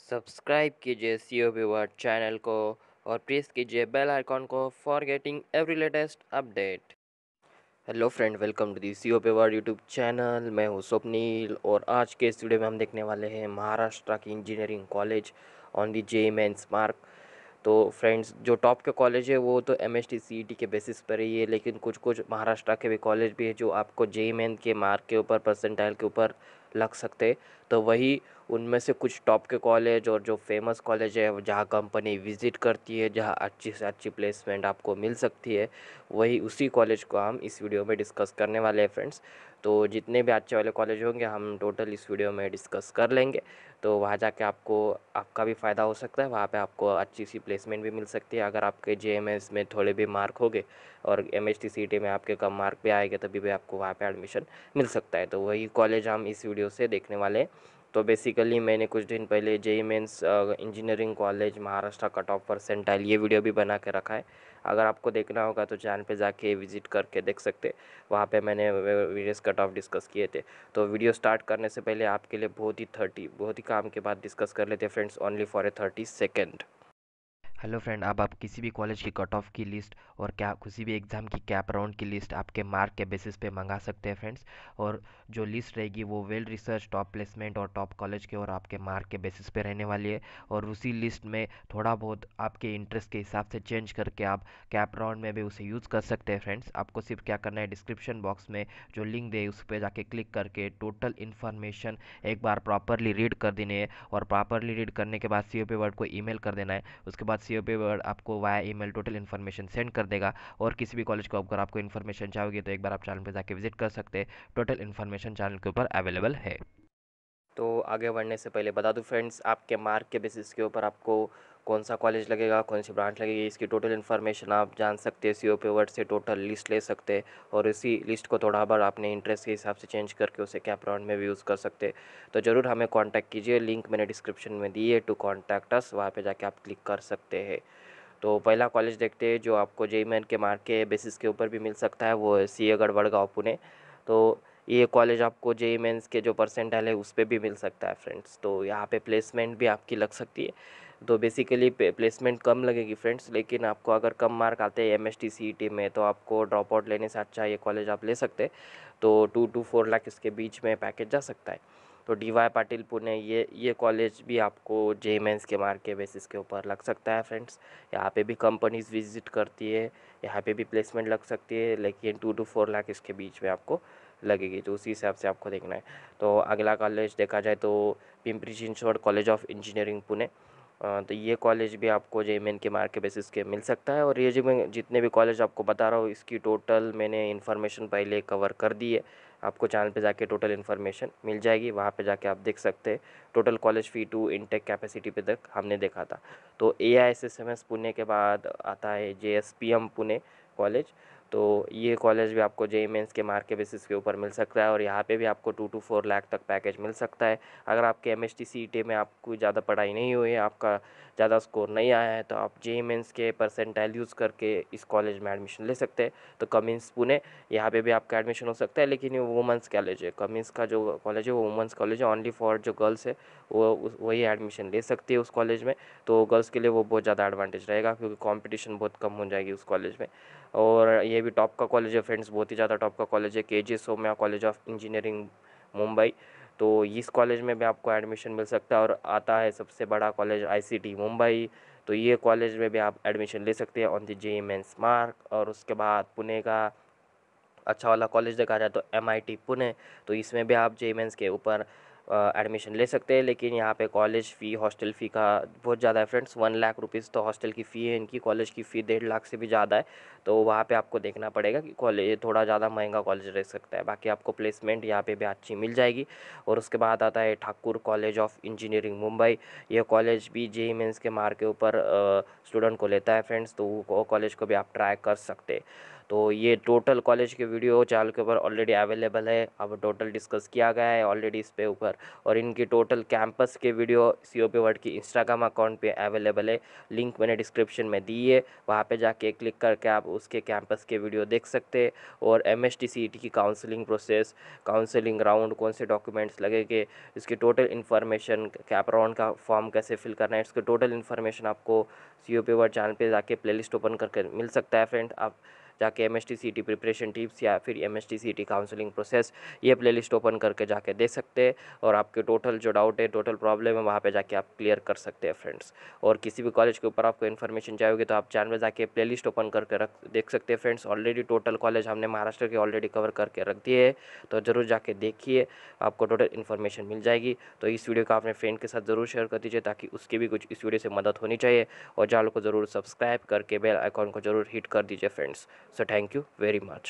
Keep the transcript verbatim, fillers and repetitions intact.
Subscribe कीजिए CO विवर्ड channel को और प्रेस कीजिए बेल आइकॉन को for getting every latest update. Hello friend, welcome to the CO विवर्ड यूट्यूब चैनल। मैं हूँ स्वप्नील और आज के इस वीडियो में हम देखने वाले हैं महाराष्ट्र की engineering college on the JEE mains mark. तो फ्रेंड्स, जो टॉप के कॉलेज है वो तो M S T C E T के बेसिस पर ही है, लेकिन कुछ कुछ महाराष्ट्र के भी कॉलेज भी है जो आपको जे मेन के मार्क के ऊपर, परसेंटाइल के ऊपर लग सकते हैं। तो वही उनमें से कुछ टॉप के कॉलेज और जो फेमस कॉलेज है जहाँ कंपनी विज़िट करती है, जहाँ अच्छी से अच्छी प्लेसमेंट आपको मिल सकती है, वही उसी कॉलेज को हम इस वीडियो में डिस्कस करने वाले हैं फ्रेंड्स। तो जितने भी अच्छे वाले कॉलेज होंगे हम टोटल इस वीडियो में डिस्कस कर लेंगे। तो वहाँ जाके आपको आपका भी फ़ायदा हो सकता है, वहाँ पे आपको अच्छी सी प्लेसमेंट भी मिल सकती है। अगर आपके जे एम एस में थोड़े भी मार्क हो गए और M H T C E T में आपके कम मार्क भी आएंगे, तभी भी आपको वहाँ पे एडमिशन मिल सकता है। तो वही कॉलेज हम इस वीडियो से देखने वाले हैं। तो बेसिकली मैंने कुछ दिन पहले JEE mains engineering college Maharashtra cut off percentile ये वीडियो भी बना के रखा है। अगर आपको देखना होगा तो चैनल पे जाके विज़िट करके देख सकते। वहाँ पे मैंने वेरियस कट ऑफ डिस्कस किए थे। तो वीडियो स्टार्ट करने से पहले आपके लिए बहुत ही थर्टी बहुत ही काम के बाद डिस्कस कर लेते हैं friends, only for a thirty second. Hello friend, अब आप किसी भी कॉलेज की कट ऑफ की लिस्ट और क्या किसी भी एग्ज़ाम की कैप राउंड की लिस्ट आपके मार्क के बेसिस पे मंगा सकते हैं फ्रेंड्स। और जो लिस्ट रहेगी वो वेल रिसर्च टॉप प्लेसमेंट और टॉप कॉलेज के और आपके मार्क के बेसिस पे रहने वाली है। और उसी लिस्ट में थोड़ा बहुत आपके इंटरेस्ट के हिसाब से चेंज करके आप कैप राउंड में भी उसे यूज़ कर सकते हैं फ्रेंड्स। आपको सिर्फ क्या करना है, डिस्क्रिप्शन बॉक्स में जो लिंक दे उस पर जाके क्लिक करके टोटल इन्फॉर्मेशन एक बार प्रॉपरली रीड कर देनी है। और प्रॉपरली रीड करने के बाद सी ओ पी वर्ड को ईमेल कर देना है। उसके बाद सी ओ पी वर्ड आपको via email total information send कर देगा। और किसी भी कॉलेज को अगर आपको इन्फॉर्मेशन चाहिए तो एक बार आप चैनल पर जाके विजिट कर सकते हैं। टोटल इन्फॉर्मेशन चैनल के ऊपर अवेलेबल है। तो आगे बढ़ने से पहले बता दूं फ्रेंड्स, आपके मार्क के बेसिस के ऊपर आपको कौन सा कॉलेज लगेगा, कौन सी ब्रांच लगेगी, इसकी टोटल इन्फॉर्मेशन आप जान सकते हैं। सी ओ पी वर्ड से टोटल लिस्ट ले सकते हैं और इसी लिस्ट को थोड़ा बार अपने इंटरेस्ट के हिसाब से चेंज करके उसे कैप राउंड में भी यूज़ कर सकते हैं। तो ज़रूर हमें कॉन्टैक्ट कीजिए, लिंक मैंने डिस्क्रिप्शन में दी है टू कॉन्टैक्ट अस, वहाँ पर जाके आप क्लिक कर सकते हैं। तो पहला कॉलेज देखते हैं जो आपको जे ई मेन के मार्क के बेसिस के ऊपर भी मिल सकता है, वो है सी ए गढ़ पुणे। तो ये कॉलेज आपको जे ई मेंस के जो परसेंटाइल है उस पर भी मिल सकता है फ्रेंड्स। तो यहाँ पे प्लेसमेंट भी आपकी लग सकती है। तो बेसिकली प्लेसमेंट कम लगेगी फ्रेंड्स, लेकिन आपको अगर कम मार्क आते हैं M S T C E T में तो आपको ड्रॉप आउट लेने से अच्छा ये कॉलेज आप ले सकते हैं। तो टू टू फोर लाख इसके बीच में पैकेज जा सकता है। तो डी वाई पाटिल पुणे, ये ये कॉलेज भी आपको जे मेंस के मार्क के बेसिस के ऊपर लग सकता है फ्रेंड्स। यहाँ पे भी कंपनीज विजिट करती है, यहाँ पे भी प्लेसमेंट लग सकती है, लेकिन टू टू फोर लाख इसके बीच में आपको लगेगी। तो उसी हिसाब से आपको देखना है। तो अगला कॉलेज देखा जाए तो Pimpri Chinchwad college of engineering Pune. अ, तो ये कॉलेज भी आपको जे मेन के मार्क के बेसिस के मिल सकता है। और ये जो मैं जितने भी कॉलेज आपको बता रहा हूँ इसकी टोटल मैंने इन्फॉर्मेशन पहले कवर कर दी है। आपको चैनल पे जाके टोटल इन्फॉर्मेशन मिल जाएगी, वहाँ पे जाके आप देख सकते हैं। Total college fee to intake capacity पे तक हमने देखा था। तो A I S S M S Pune के बाद आता है J S P M Pune college. तो ये कॉलेज भी आपको जे ई मेंस के मार्क के बेसिस के ऊपर मिल सकता है और यहाँ पे भी आपको टू टू फोर लाख तक पैकेज मिल सकता है। अगर आपके M S T C E T में आपको ज़्यादा पढ़ाई नहीं हुई है, आपका ज़्यादा स्कोर नहीं आया है, तो आप जे ई मेंस के परसेंटाइल यूज़ करके इस कॉलेज में एडमिशन ले सकते हैं। तो कमिंस पुणे, यहाँ पे भी आपका एडमिशन हो सकता है, लेकिन ये वुमेंस कॉलेज है। कमिंस का जो कॉलेज है वो वुमेंस कॉलेज है, ओनली फॉर जो गर्ल्स है वो उस- वही एडमिशन ले सकती है उस कॉलेज में। तो गर्ल्स के लिए वो बहुत ज़्यादा एडवांटेज रहेगा क्योंकि कंपटीशन बहुत कम हो जाएगी उस कॉलेज में। और ये भी टॉप का कॉलेज है फ्रेंड्स, बहुत ही ज़्यादा टॉप का कॉलेज है, K J Somaiya college of engineering Mumbai. तो इस कॉलेज में भी आपको एडमिशन मिल सकता है। और आता है सबसे बड़ा college I C T Mumbai. तो ये कॉलेज में भी आप एडमिशन ले सकते हैं on the J E mains mark. और उसके बाद पुणे का अच्छा वाला कॉलेज देखा जाए तो एम आई टी पुणे। तो इसमें भी आप जे ई मेंस के ऊपर एडमिशन ले सकते हैं, लेकिन यहाँ पे कॉलेज फ़ी, हॉस्टल फ़ी का बहुत ज़्यादा है फ्रेंड्स। वन लाख रुपीज़ तो हॉस्टल की फ़ी है इनकी, कॉलेज की फ़ी डेढ़ लाख से भी ज़्यादा है। तो वहाँ पे आपको देखना पड़ेगा कि कॉलेज थोड़ा ज़्यादा महंगा कॉलेज रह सकता है। बाकी आपको प्लेसमेंट यहाँ पे भी अच्छी मिल जाएगी। और उसके बाद आता है Thakur college of engineering Mumbai. ये कॉलेज भी जे ई मेंस के मार्क के ऊपर स्टूडेंट को लेता है फ्रेंड्स, तो वो कॉलेज को भी आप ट्राई कर सकते हैं। तो ये टोटल कॉलेज के वीडियो चैनल के ऊपर ऑलरेडी अवेलेबल है, अब टोटल डिस्कस किया गया है ऑलरेडी इस पे ऊपर। और इनकी टोटल कैंपस के video C O P word की इंस्टाग्राम अकाउंट पे अवेलेबल है, लिंक मैंने डिस्क्रिप्शन में दी है, वहाँ पे जाके क्लिक करके आप उसके कैंपस के वीडियो देख सकते हैं। और M H T C E T की काउंसलिंग प्रोसेस, काउंसलिंग राउंड, कौन से डॉक्यूमेंट्स लगेंगे, इसकी टोटल इन्फॉर्मेशन, कैप राउंड का फॉर्म कैसे फिल करना है, इसके टोटल इन्फॉर्मेशन आपको C O P word channel पे जाके प्लेलिस्ट ओपन करके मिल सकता है फ्रेंड। आप जाके M H T C E T preparation tips या फिर M H T C E T counselling process, ये प्लेलिस्ट ओपन करके जाके देख सकते हैं। और आपके टोटल जो डाउट है, टोटल प्रॉब्लम है, वहाँ पे जाके आप क्लियर कर सकते हैं फ्रेंड्स। और किसी भी कॉलेज के ऊपर आपको इन्फॉर्मेशन चाहिए तो आप चैनल में जाके प्लेलिस्ट ओपन करके रख देख सकते हैं फ्रेंड्स। ऑलरेडी टोटल कॉलेज हमने महाराष्ट्र के ऑलरेडी कवर करके रख दिए है, तो ज़रूर जाके देखिए, आपको टोटल इन्फॉर्मेशन मिल जाएगी। तो इस वीडियो को अपने फ्रेंड के साथ ज़रूर शेयर कर दीजिए ताकि उसकी भी कुछ इस वीडियो से मदद होनी चाहिए। और चैनल को ज़रूर सब्सक्राइब करके बेल आइकॉन को ज़रूर हिट कर दीजिए friends. So thank you very much.